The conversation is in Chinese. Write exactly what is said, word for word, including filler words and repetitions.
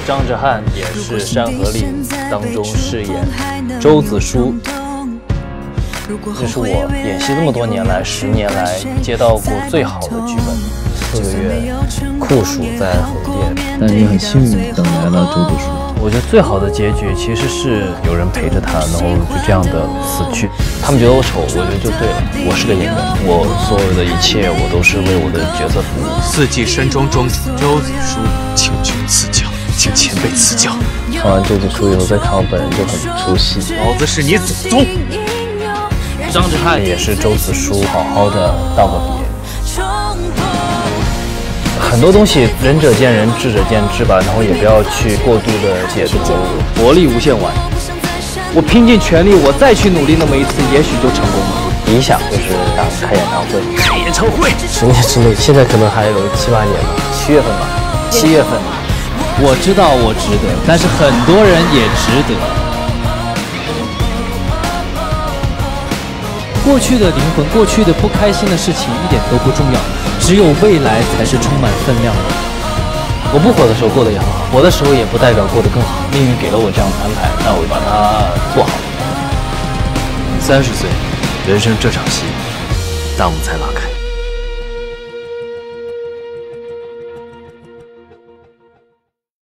张哲瀚也是《山河令》当中饰演周子舒。这是我演戏这么多年来，十年来接到过最好的剧本。四个月酷暑在横店， 但你很幸运等来了周子舒。 我觉得最好的结局其实是有人陪着他，然后就这样的死去。他们觉得我丑，我觉得就对了。我是个演员，我所有的一切我都是为我的角色服务。 四季山庄庄主周子舒，请君赐教，请前辈赐教。 看完周子舒以后再看我本人就很出戏。 老子是你祖宗。 张哲瀚也是周子舒，好好的道个别。很多东西仁者见仁，智者见智吧，然后也不要去过度的解读。活力无限完，我拼尽全力，我再去努力那么一次，也许就成功了。理想就是想开演唱会， 开演唱会， 十年之内，现在可能还有七八年吧，七月份吧，七月份。 我知道我值得，但是很多人也值得。过去的灵魂，过去的不开心的事情一点都不重要，只有未来才是充满分量的。我不火的时候过得也很好，火的时候也不代表过得更好。命运给了我这样的安排，那我就把它做好。 三十岁，人生这场戏，大幕才拉开。